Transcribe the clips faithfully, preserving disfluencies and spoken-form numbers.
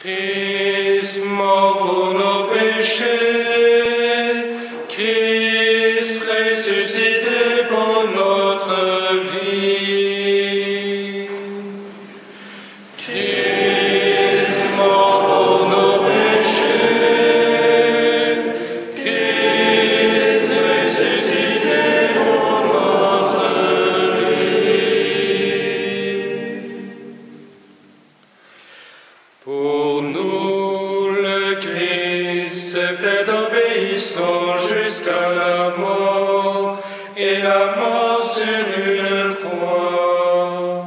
Christ mort pour nos péchés, Christ ressuscité pour notre vie. Christ mort pour nos péchés, Christ ressuscité pour notre vie. Pour nous, le Christ s'est fait obéissant jusqu'à la mort, et la mort sur une croix.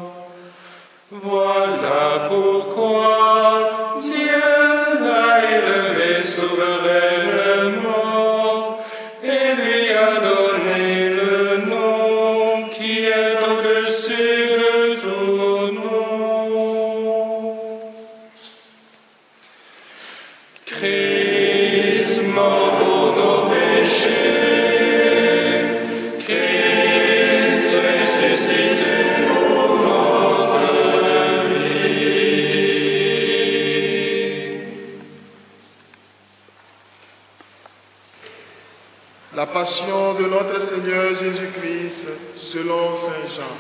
Voilà pourquoi Dieu l'a élevé souverainement et lui a donné le nom qui est au-dessus de tout nom. Christ mort pour nos péchés, Christ ressuscité pour notre vie. La passion de notre Seigneur Jésus-Christ selon saint Jean.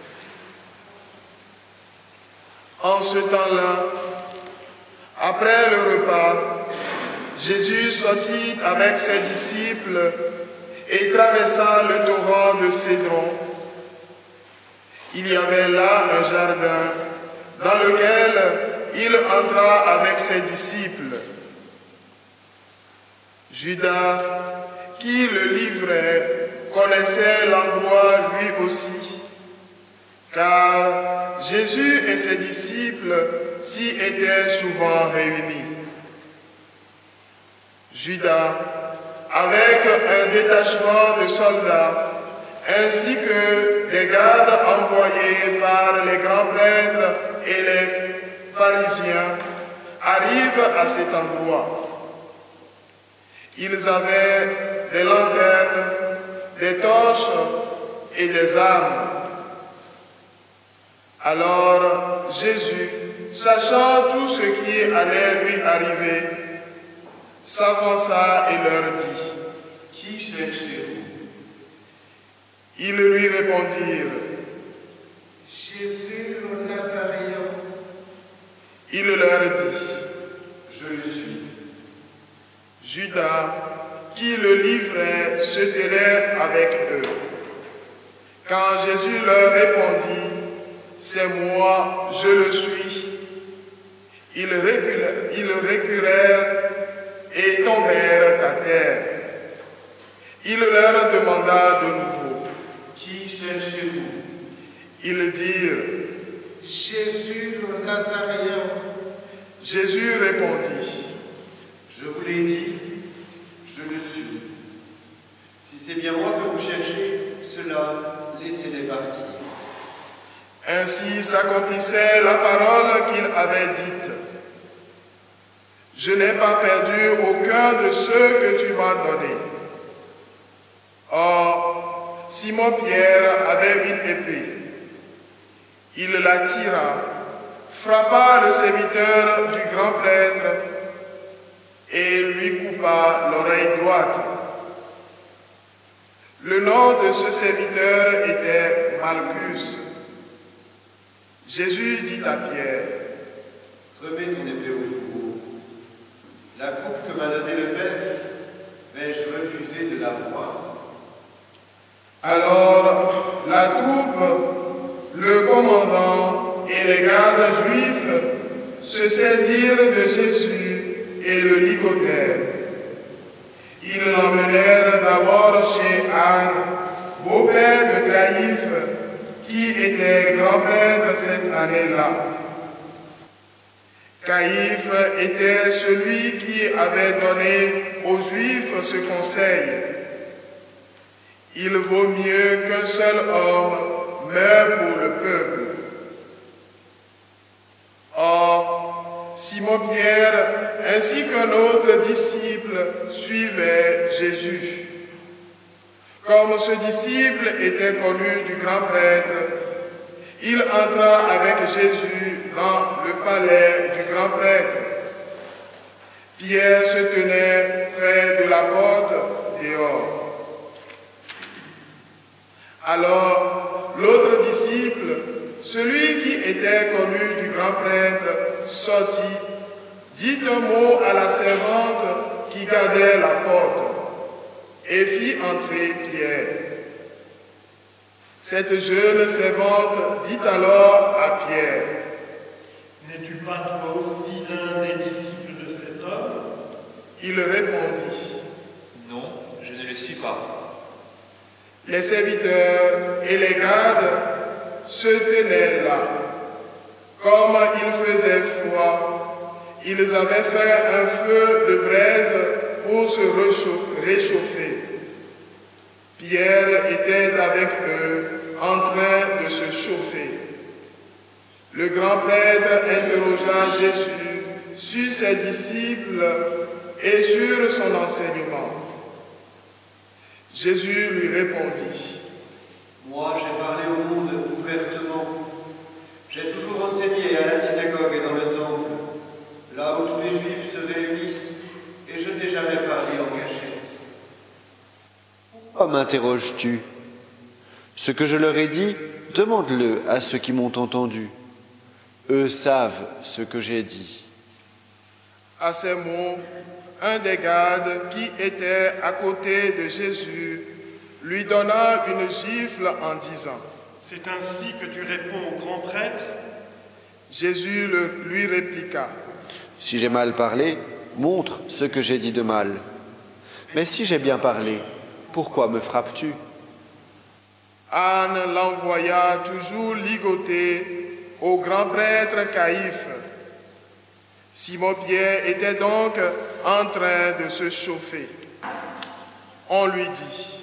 En ce temps-là, après le repas, Jésus sortit avec ses disciples et traversa le torrent de Cédron. Il y avait là un jardin dans lequel il entra avec ses disciples. Judas, qui le livrait, connaissait l'endroit lui aussi, car Jésus et ses disciples s'y étaient souvent réunis. Judas, avec un détachement de soldats, ainsi que des gardes envoyés par les grands prêtres et les pharisiens, arrive à cet endroit. Ils avaient des lanternes, des torches et des armes. Alors Jésus, sachant tout ce qui allait lui arriver, s'avança et leur dit: Qui cherchez-vous? Ils lui répondirent: Jésus le Nazaréen. Il leur dit: Je le suis. Judas, qui le livrait, se tenait avec eux. Quand Jésus leur répondit: C'est moi, je le suis, ils reculèrent, ils reculèrent et tombèrent à terre. Il leur demanda de nouveau: Qui cherchez-vous? Ils dirent: Jésus le Nazaréen. Jésus répondit: Je vous l'ai dit, je le suis. Si c'est bien moi que vous cherchez, cela, laissez-les partir. Ainsi s'accomplissait la parole qu'il avait dite: Je n'ai pas perdu aucun de ceux que tu m'as donnés. Or, Simon-Pierre avait une épée. Il la tira, frappa le serviteur du grand prêtre et lui coupa l'oreille droite. Le nom de ce serviteur était Malchus. Jésus dit à Pierre: Remets ton épée au fourreau. La coupe que m'a donnée le Père, vais-je refuser de la boire? Alors la troupe, le commandant et les gardes juifs se saisirent de Jésus et le ligotèrent. Ils l'emmenèrent d'abord chez Anne, beau-père de Caïphe, qui était grand prêtre cette année-là. Caïphe était celui qui avait donné aux Juifs ce conseil: il vaut mieux qu'un seul homme meure pour le peuple. Or, Simon-Pierre ainsi qu'un autre disciple suivaient Jésus. Comme ce disciple était connu du grand prêtre, il entra avec Jésus dans le palais du grand prêtre. Pierre se tenait près de la porte dehors. Alors, l'autre disciple, celui qui était connu du grand prêtre, sortit, dit un mot à la servante qui gardait la porte et fit entrer Pierre. Cette jeune servante dit alors à Pierre, « N'es-tu pas toi aussi l'un des disciples de cet homme ?» Il répondit, « Non, je ne le suis pas. » Les serviteurs et les gardes se tenaient là. Comme il faisait froid, ils avaient fait un feu de braise pour se réchauffer. Pierre était avec eux en train de se chauffer. Le grand prêtre interrogea Jésus sur ses disciples et sur son enseignement. Jésus lui répondit, « Moi, j'ai parlé au monde ouvertement. J'ai toujours enseigné à la synagogue et dans le temple, là où tous les Juifs se réunissent, et je n'ai jamais parlé en cachette. » Pourquoi m'interroges-tu? Ce que je leur ai dit, demande-le à ceux qui m'ont entendu. Eux savent ce que j'ai dit. À ces mots, un des gardes qui était à côté de Jésus lui donna une gifle en disant, « C'est ainsi que tu réponds au grand prêtre ?» Jésus le, lui répliqua, « Si j'ai mal parlé, montre ce que j'ai dit de mal. Mais si j'ai bien parlé, pourquoi me frappes-tu » Anne l'envoya toujours ligoter au grand prêtre Caïphe. Simon-Pierre était donc en train de se chauffer. On lui dit,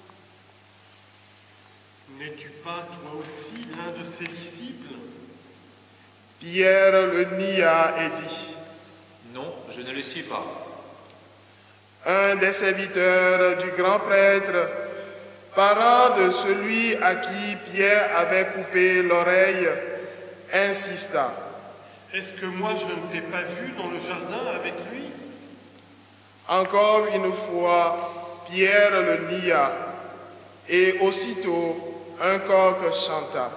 « N'es-tu pas toi aussi l'un de ses disciples ?» Pierre le nia et dit, « Non, je ne le suis pas. » Un des serviteurs du grand prêtre, parent de celui à qui Pierre avait coupé l'oreille, insista. « Est-ce que moi je ne t'ai pas vu dans le jardin avec lui ?» Encore une fois, Pierre le nia, et aussitôt un coq chanta.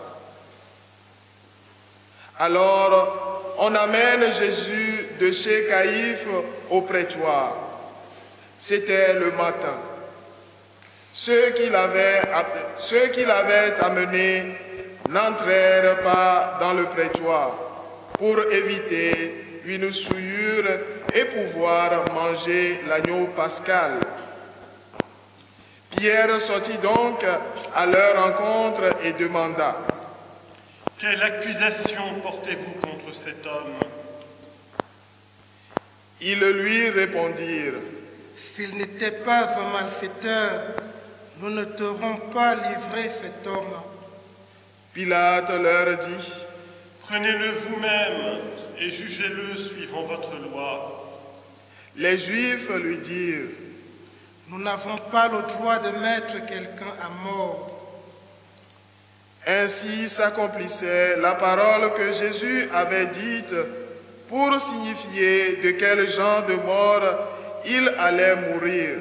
Alors, on amène Jésus de chez Caïphe au prétoire. C'était le matin. Ceux qui l'avaient, ceux qui l'avaient amené n'entrèrent pas dans le prétoire pour éviter une souillure et pouvoir manger l'agneau pascal. Pierre sortit donc à leur rencontre et demanda, « Quelle accusation portez-vous contre cet homme ?» Ils lui répondirent, « S'il n'était pas un malfaiteur, nous ne t'aurons pas livré cet homme. » Pilate leur dit, « Prenez-le vous-même et jugez-le suivant votre loi. » Les Juifs lui dirent, « Nous n'avons pas le droit de mettre quelqu'un à mort. » Ainsi s'accomplissait la parole que Jésus avait dite pour signifier de quel genre de mort il allait mourir.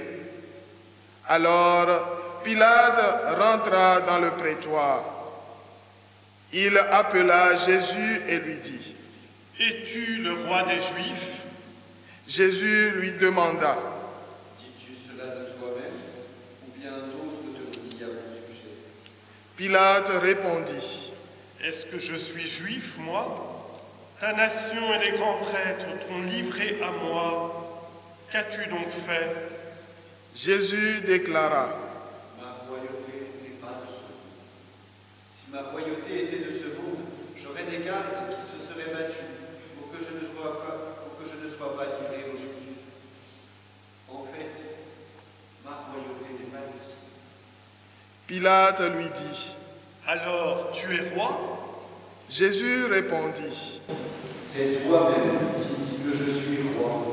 Alors Pilate rentra dans le prétoire. Il appela Jésus et lui dit, « Es-tu le roi des Juifs ?» Jésus lui demanda, « Dis-tu cela de toi-même, ou bien d'autres te le disent à mon sujet ?» Pilate répondit, « Est-ce que je suis juif, moi? Ta nation et les grands prêtres t'ont livré à moi. Qu'as-tu donc fait ?» Jésus déclara, « Ma royauté n'est pas de ce monde. Si ma royauté était de ce monde, j'aurais des gardes qui se seraient battus pour que je ne sois pas, pour que je ne sois pas livré aux Juifs. En fait, ma royauté n'est pas d'ici. » Pilate lui dit, « Alors, tu es roi ?» Jésus répondit, « C'est toi-même qui dis que je suis roi.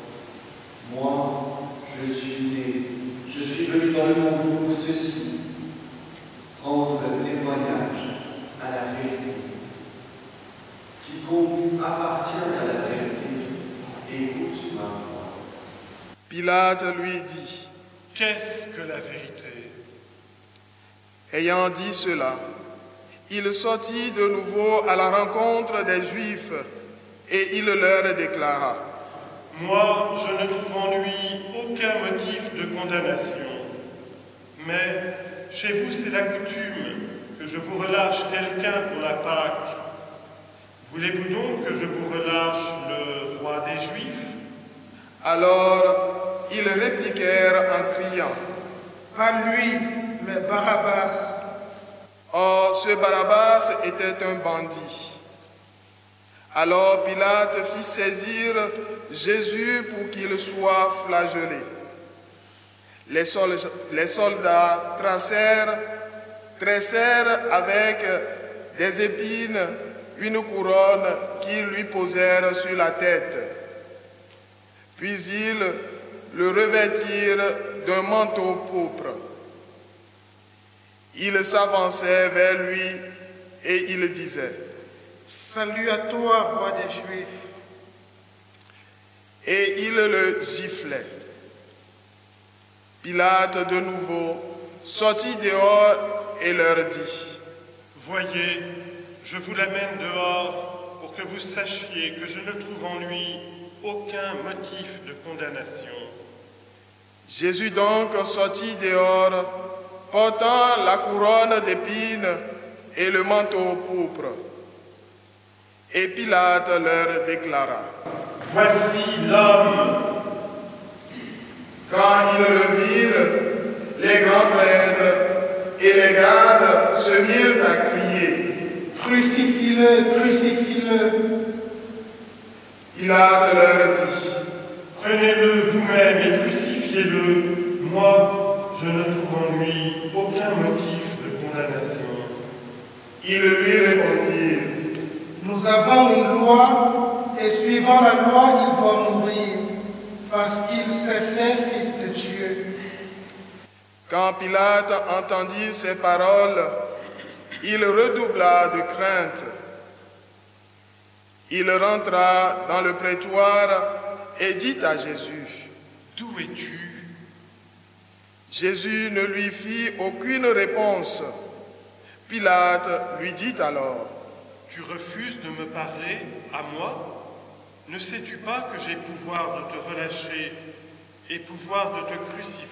Moi, je suis né, je suis venu dans le monde pour ceci, rendre témoignage à la vérité. Quiconque appartient à la vérité, écoute ma voix. » Pilate lui dit, « Qu'est-ce que la vérité ?» Ayant dit cela, il sortit de nouveau à la rencontre des Juifs et il leur déclara, « Moi, je ne trouve en lui aucun motif de condamnation. Mais chez vous, c'est la coutume que je vous relâche quelqu'un pour la Pâque. Voulez-vous donc que je vous relâche le roi des Juifs ?» Alors ils répliquèrent en criant, « Pas lui, mais Barabbas. » Or ce Barabbas était un bandit. Alors Pilate fit saisir Jésus pour qu'il soit flagellé. Les, sol les soldats tracèrent, tressèrent avec des épines une couronne qu'ils lui posèrent sur la tête. Puis ils le revêtirent d'un manteau pourpre. Ils s'avançaient vers lui et ils disaient, « Salut à toi, roi des Juifs. » Et ils le giflaient. Pilate de nouveau sortit dehors et leur dit, « Voyez, je vous l'amène dehors pour que vous sachiez que je ne trouve en lui aucun motif de condamnation. » Jésus donc sortit dehors, portant la couronne d'épines et le manteau pourpre. Et Pilate leur déclara, « Voici l'homme !» Quand ils le virent, les grands prêtres et les gardes se mirent à crier, « Crucifie-le, crucifie-le !» Pilate leur dit, « Prenez-le vous-même et crucifiez-le. Moi, je ne trouve en lui aucun motif de condamnation. » Ils lui répondirent, « Nous avons une loi, et suivant la loi, il doit mourir, parce qu'il s'est fait fils de Dieu. » Quand Pilate entendit ces paroles, il redoubla de crainte. Il rentra dans le prétoire et dit à Jésus, « D'où es-tu » Jésus ne lui fit aucune réponse. Pilate lui dit alors, « Tu refuses de me parler à moi? Ne sais-tu pas que j'ai pouvoir de te relâcher et pouvoir de te crucifier ?»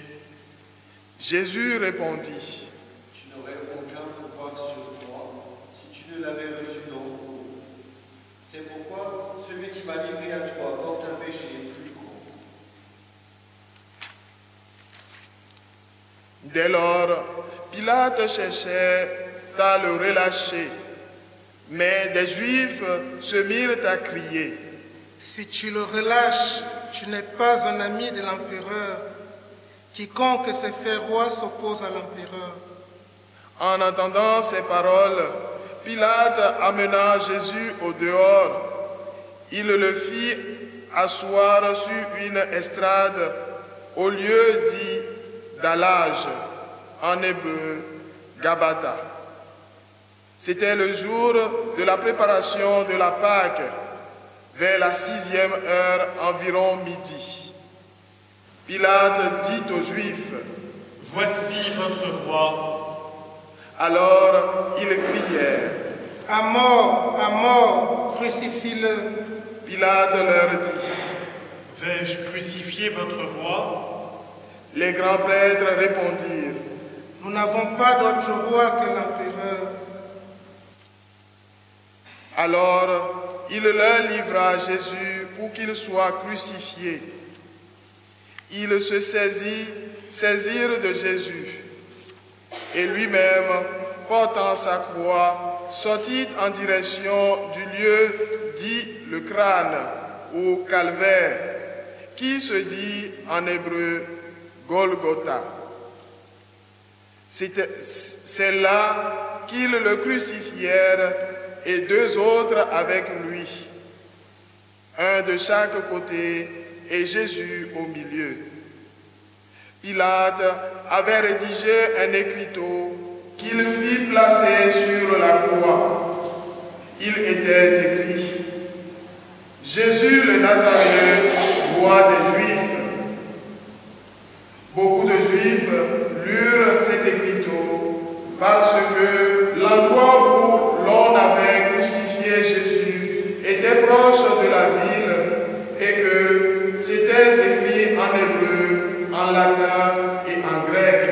Jésus répondit, « Tu n'aurais aucun pouvoir sur moi si tu ne l'avais reçu d'en haut. C'est pourquoi celui qui m'a livré à toi porte un péché plus grand. » Dès lors, Pilate cherchait à le relâcher, mais des Juifs se mirent à crier, « Si tu le relâches, tu n'es pas un ami de l'empereur. Quiconque se fait roi s'oppose à l'empereur. » En entendant ces paroles, Pilate amena Jésus au dehors. Il le fit asseoir sur une estrade au lieu dit d'allage, en hébreu, Gabata. C'était le jour de la préparation de la Pâque, vers la sixième heure, environ midi. Pilate dit aux Juifs, « Voici votre roi. » Alors ils crièrent, « À mort, à mort, crucifie-le !» Pilate leur dit, « Vais-je crucifier votre roi ?» Les grands prêtres répondirent, « Nous n'avons pas d'autre roi que l'empereur. » Alors il leur livra Jésus pour qu'il soit crucifié. Ils se saisit, saisirent de Jésus, et lui-même, portant sa croix, sortit en direction du lieu dit le crâne ou calvaire, qui se dit en hébreu Golgotha. C'est là qu'ils le crucifièrent et deux autres avec lui, un de chaque côté et Jésus au milieu. Pilate avait rédigé un écriteau qu'il fit placer sur la croix. Il était écrit « Jésus le Nazaréen, roi des Juifs ». Beaucoup de Juifs lurent cet écriteau parce que l'endroit où l'on avait crucifié Jésus était proche de la ville et que c'était écrit en hébreu, en latin et en grec.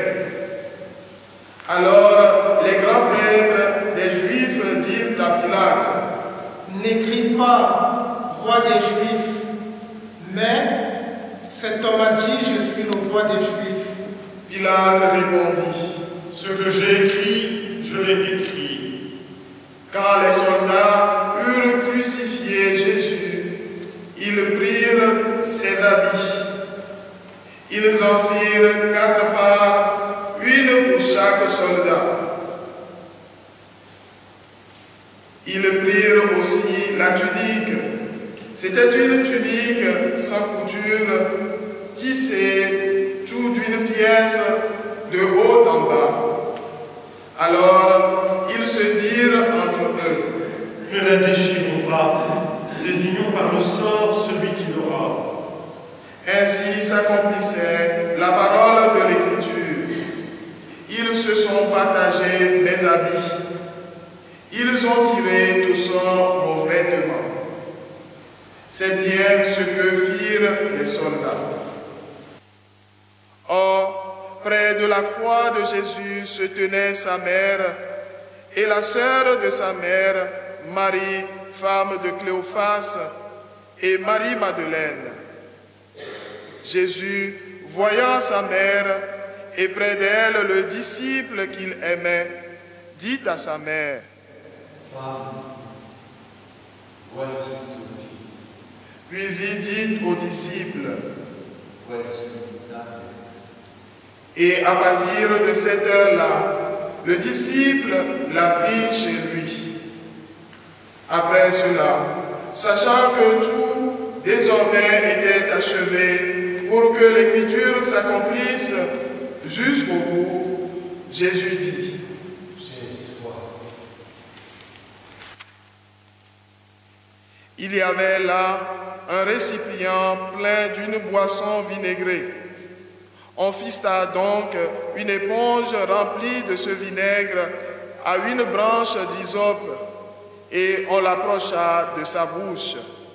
Alors les grands prêtres des Juifs dirent à Pilate: N'écris pas roi des Juifs, mais cet homme a dit: je suis le roi des Juifs. Pilate répondit: Ce que j'ai écrit, je l'ai écrit. Quand les soldats eurent crucifié Jésus, ils prirent ses habits. Ils en firent quatre parts, une pour chaque soldat. Ils prirent aussi la tunique. C'était une tunique sans couture, tissée tout d'une pièce de haut en bas. Alors ils se dirent entre eux: Ne la déchirons pas, désignons par le sort celui qui l'aura. Ainsi s'accomplissait la parole de l'Écriture. Ils se sont partagés mes habits. Ils ont tiré de sort mon vêtement. C'est bien ce que firent les soldats. Or, près de la croix de Jésus se tenait sa mère et la sœur de sa mère, Marie, femme de Cléophas, et Marie-Madeleine. Jésus, voyant sa mère et près d'elle le disciple qu'il aimait, dit à sa mère: Femme, voici ton fils. Puis il dit aux disciples: Voici ta mère. Et à partir de cette heure-là, le disciple l'a pris chez lui. Après cela, sachant que tout désormais était achevé pour que l'écriture s'accomplisse jusqu'au bout, Jésus dit: J'ai soif. Il y avait là un récipient plein d'une boisson vinaigrée. On fista donc une éponge remplie de ce vinaigre à une branche d'hysope et on l'approcha de sa bouche.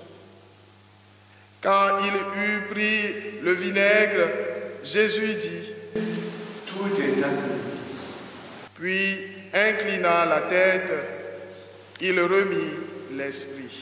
Quand il eut pris le vinaigre, Jésus dit: Tout est accompli. Puis, inclina la tête, il remit l'esprit.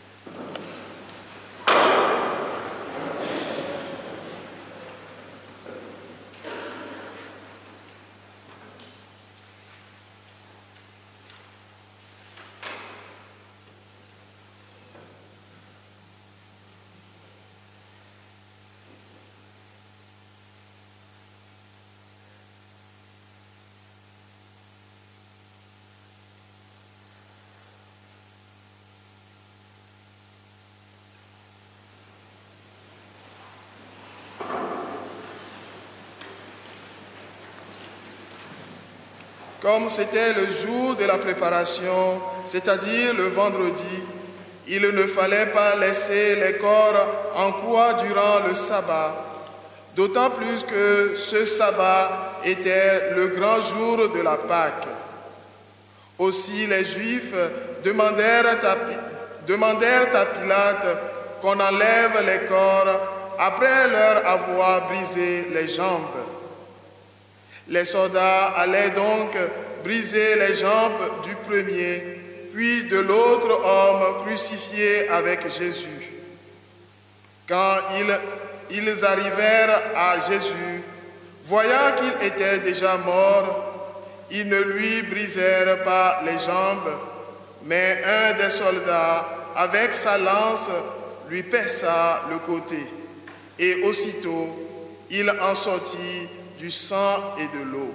Comme c'était le jour de la préparation, c'est-à-dire le vendredi, il ne fallait pas laisser les corps en croix durant le sabbat, d'autant plus que ce sabbat était le grand jour de la Pâque. Aussi les Juifs demandèrent à, demandèrent à Pilate qu'on enlève les corps après leur avoir brisé les jambes. Les soldats allaient donc briser les jambes du premier, puis de l'autre homme crucifié avec Jésus. Quand ils, ils arrivèrent à Jésus, voyant qu'il était déjà mort, ils ne lui brisèrent pas les jambes, mais un des soldats, avec sa lance, lui perça le côté. Et aussitôt, il en sortit du sang et de l'eau.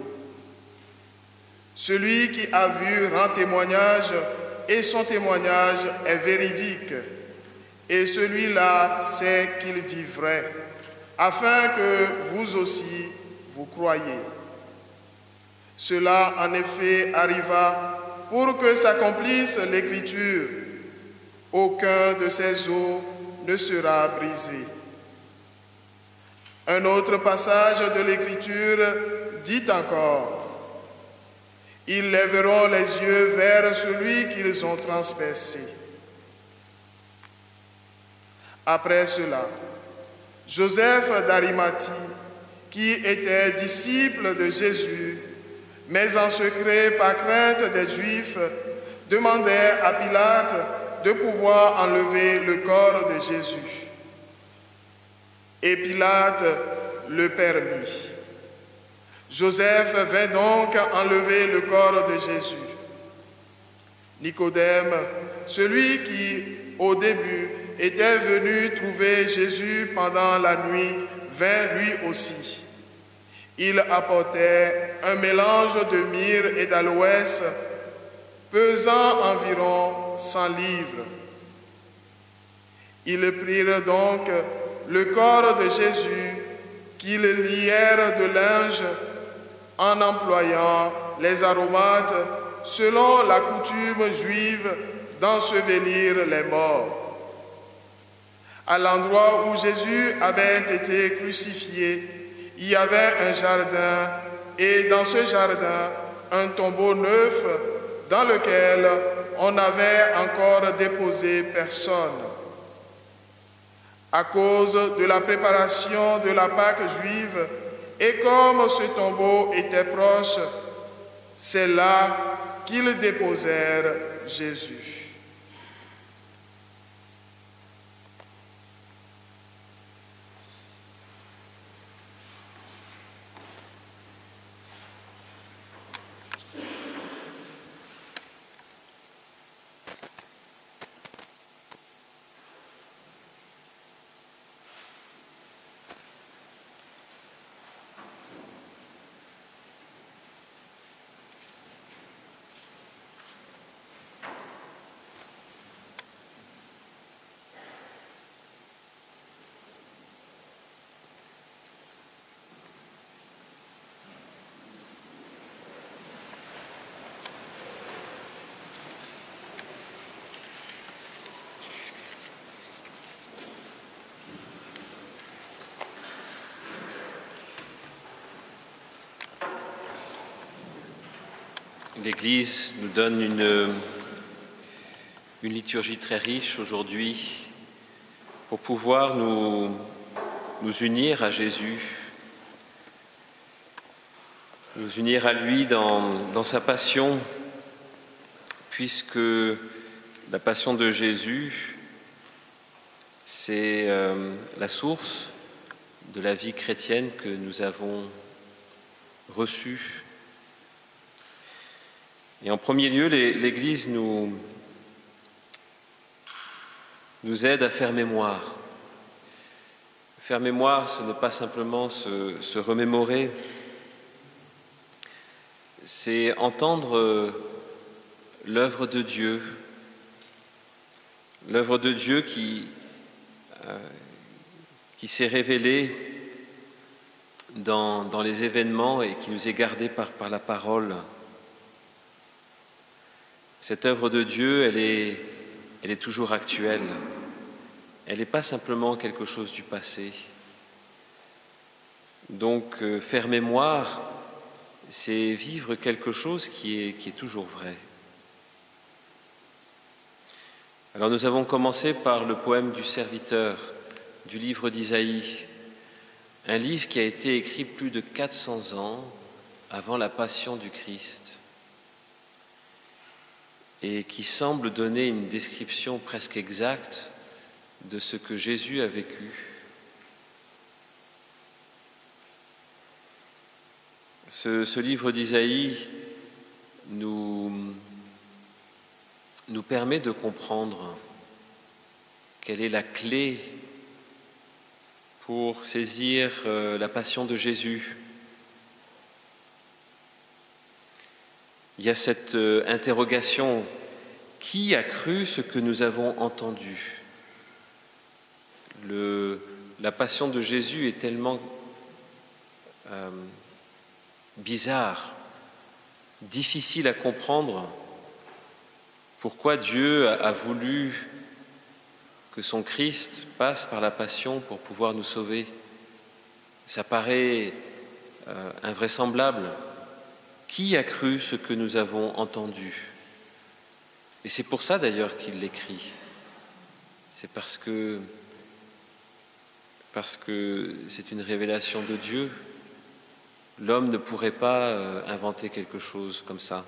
Celui qui a vu rend témoignage, et son témoignage est véridique. Et celui-là sait qu'il dit vrai, afin que vous aussi vous croyiez. Cela en effet arriva pour que s'accomplisse l'Écriture. Aucun de ces os ne sera brisé. Un autre passage de l'Écriture dit encore, « Ils lèveront les yeux vers celui qu'ils ont transpercé. » Après cela, Joseph d'Arimathie, qui était disciple de Jésus, mais en secret par crainte des Juifs, demandait à Pilate de pouvoir enlever le corps de Jésus. Et Pilate le permit. Joseph vint donc enlever le corps de Jésus. Nicodème, celui qui, au début, était venu trouver Jésus pendant la nuit, vint lui aussi. Il apportait un mélange de myrrhe et d'aloès, pesant environ cent livres. Ils prirent donc le corps de Jésus, qu'ils lièrent de linge, en employant les aromates selon la coutume juive d'ensevelir les morts. À l'endroit où Jésus avait été crucifié, il y avait un jardin, et dans ce jardin, un tombeau neuf dans lequel on n'avait encore déposé personne. À cause de la préparation de la Pâque juive, et comme ce tombeau était proche, c'est là qu'ils déposèrent Jésus. L'Église nous donne une, une liturgie très riche aujourd'hui pour pouvoir nous, nous unir à Jésus, nous unir à lui dans, dans sa passion, puisque la passion de Jésus, c'est euh, la source de la vie chrétienne que nous avons reçue. Et en premier lieu, l'Église nous, nous aide à faire mémoire. Faire mémoire, ce n'est pas simplement se, se remémorer, c'est entendre l'œuvre de Dieu, l'œuvre de Dieu qui, euh, qui s'est révélée dans, dans les événements et qui nous est gardée par, par la parole. Cette œuvre de Dieu, elle est, elle est toujours actuelle. Elle n'est pas simplement quelque chose du passé. Donc, euh, faire mémoire, c'est vivre quelque chose qui est, qui est toujours vrai. Alors, nous avons commencé par le poème du serviteur du livre d'Isaïe, un livre qui a été écrit plus de quatre cents ans avant la passion du Christ, et qui semble donner une description presque exacte de ce que Jésus a vécu. Ce, ce livre d'Isaïe nous, nous permet de comprendre quelle est la clé pour saisir euh, la passion de Jésus. Il y a cette euh, interrogation, qui a cru ce que nous avons entendu? Le, la passion de Jésus est tellement euh, bizarre, difficile à comprendre. Pourquoi Dieu a, a voulu que son Christ passe par la passion pour pouvoir nous sauver? Ça paraît euh, invraisemblable. Qui a cru ce que nous avons entendu? Et c'est pour ça d'ailleurs qu'il l'écrit. C'est parce que, parce que c'est une révélation de Dieu. L'homme ne pourrait pas euh, inventer quelque chose comme ça.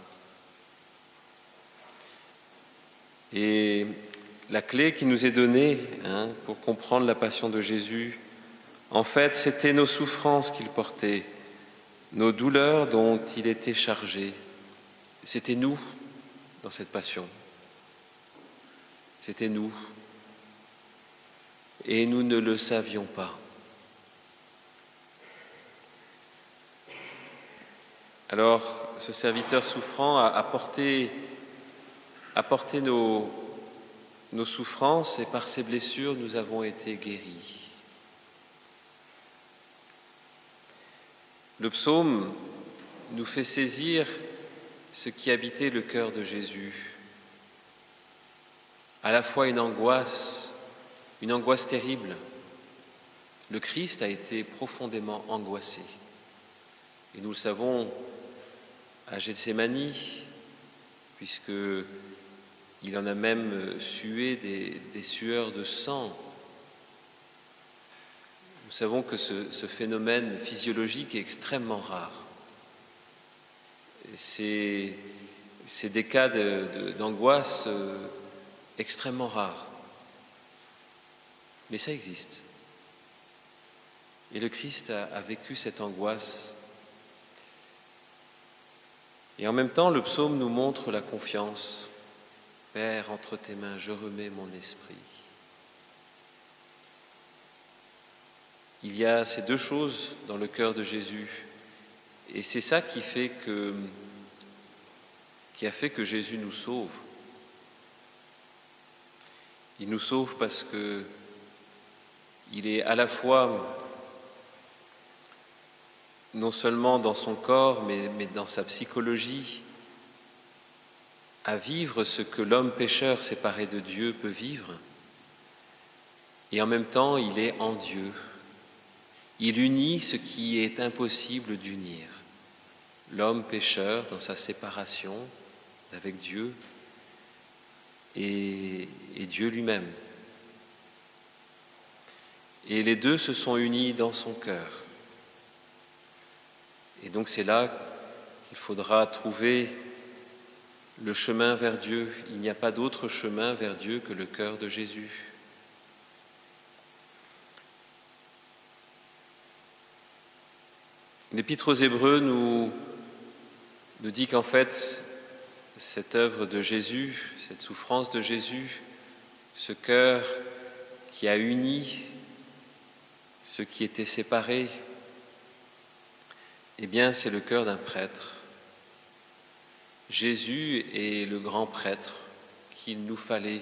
Et la clé qui nous est donnée hein, pour comprendre la passion de Jésus, en fait, c'était nos souffrances qu'il portait, nos douleurs dont il était chargé. C'était nous dans cette passion. C'était nous. Et nous ne le savions pas. Alors, ce serviteur souffrant a, a porté, a porté nos, nos souffrances et par ses blessures, nous avons été guéris. Le psaume nous fait saisir ce qui habitait le cœur de Jésus. À la fois une angoisse, une angoisse terrible. Le Christ a été profondément angoissé. Et nous le savons à Gethsémani, puisqu'il en a même sué des, des sueurs de sang. Nous savons que ce, ce phénomène physiologique est extrêmement rare. C'est, c'est des cas de, de, d'angoisse euh, extrêmement rares. Mais ça existe. Et le Christ a, a vécu cette angoisse. Et en même temps, le psaume nous montre la confiance. Père, entre tes mains, je remets mon esprit. Il y a ces deux choses dans le cœur de Jésus. Et c'est ça qui fait que, qui a fait que Jésus nous sauve. Il nous sauve parce que il est à la fois non seulement dans son corps, mais, mais dans sa psychologie, à vivre ce que l'homme pécheur séparé de Dieu peut vivre. Et en même temps, il est en Dieu. Il unit ce qui est impossible d'unir. L'homme pécheur dans sa séparation avec Dieu et, et Dieu lui-même. Et les deux se sont unis dans son cœur. Et donc c'est là qu'il faudra trouver le chemin vers Dieu. Il n'y a pas d'autre chemin vers Dieu que le cœur de Jésus. L'Épître aux Hébreux nous, nous dit qu'en fait, cette œuvre de Jésus, cette souffrance de Jésus, ce cœur qui a uni ceux qui étaient séparés, eh bien, c'est le cœur d'un prêtre. Jésus est le grand prêtre qu'il nous fallait.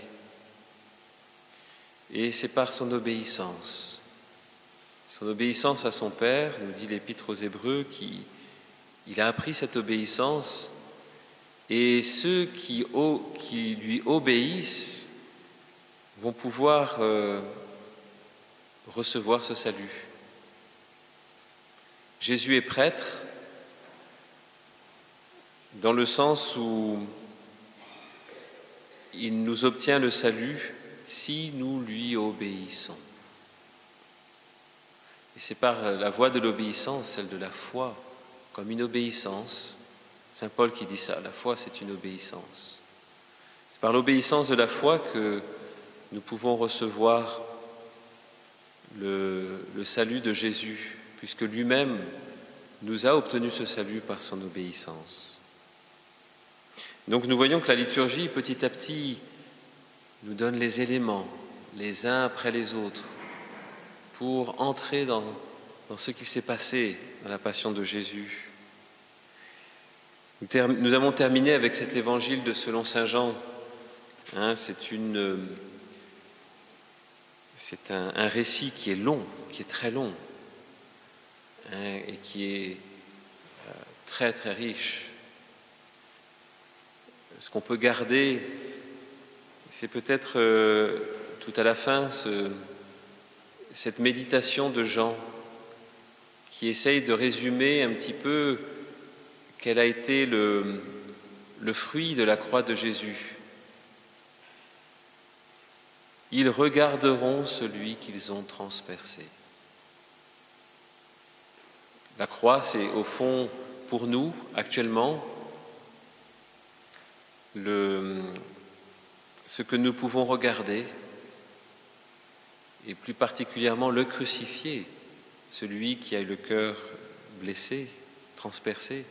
Et c'est par son obéissance. Son obéissance à son Père, nous dit l'Épître aux Hébreux, qu'il a appris cette obéissance, et ceux qui, qui lui obéissent vont pouvoir euh, recevoir ce salut. Jésus est prêtre dans le sens où il nous obtient le salut si nous lui obéissons. Et c'est par la voie de l'obéissance, celle de la foi, comme une obéissance. Saint Paul qui dit ça, la foi c'est une obéissance. C'est par l'obéissance de la foi que nous pouvons recevoir le, le salut de Jésus, puisque lui-même nous a obtenu ce salut par son obéissance. Donc nous voyons que la liturgie, petit à petit, nous donne les éléments, les uns après les autres, pour entrer dans, dans ce qui s'est passé dans la passion de Jésus. Nous, ter- nous avons terminé avec cet évangile de selon saint Jean. Hein, c'est une, c'est un, un récit qui est long, qui est très long, hein, et qui est euh, très très riche. Ce qu'on peut garder, c'est peut-être euh, tout à la fin ce, cette méditation de Jean qui essaye de résumer un petit peu quel a été le, le fruit de la croix de Jésus. Ils regarderont celui qu'ils ont transpercé. La croix, c'est au fond, pour nous, actuellement, le, ce que nous pouvons regarder, et plus particulièrement le crucifié, celui qui a eu le cœur blessé, transpercé.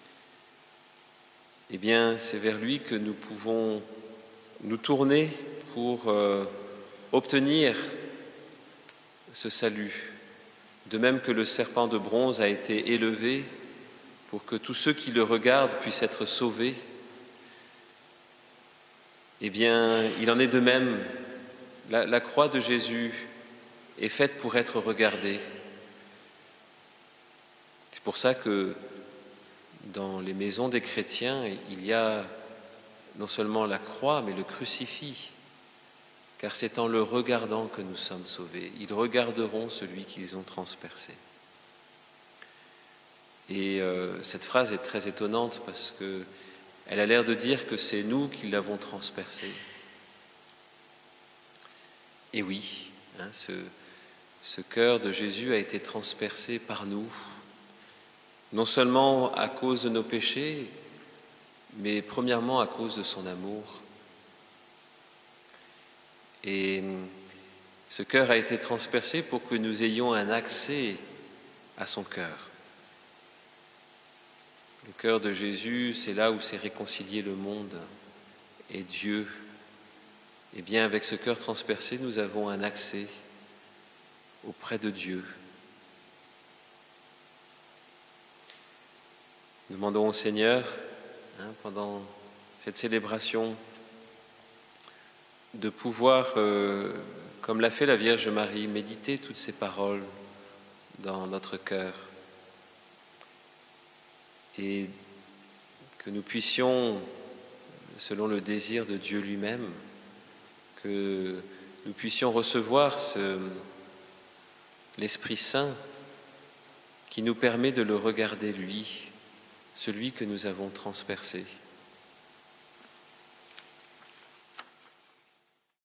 Eh bien, c'est vers lui que nous pouvons nous tourner pour euh, obtenir ce salut. De même que le serpent de bronze a été élevé pour que tous ceux qui le regardent puissent être sauvés, eh bien, il en est de même. La, la croix de Jésus est faite pour être regardée. C'est pour ça que dans les maisons des chrétiens, il y a non seulement la croix, mais le crucifix, car c'est en le regardant que nous sommes sauvés. Ils regarderont celui qu'ils ont transpercé. Et euh, cette phrase est très étonnante parce qu'elle a l'air de dire que c'est nous qui l'avons transpercé. Et oui, hein, ce, ce cœur de Jésus a été transpercé par nous, non seulement à cause de nos péchés, mais premièrement à cause de son amour. Et ce cœur a été transpercé pour que nous ayons un accès à son cœur. Le cœur de Jésus, c'est là où s'est réconcilié le monde et Dieu. Eh bien, avec ce cœur transpercé, nous avons un accès auprès de Dieu. Demandons au Seigneur, hein, pendant cette célébration, de pouvoir, euh, comme l'a fait la Vierge Marie, méditer toutes ces paroles dans notre cœur et que nous puissions, selon le désir de Dieu lui-même, que nous puissions recevoir ce, l'Esprit Saint qui nous permet de le regarder lui, celui que nous avons transpercé.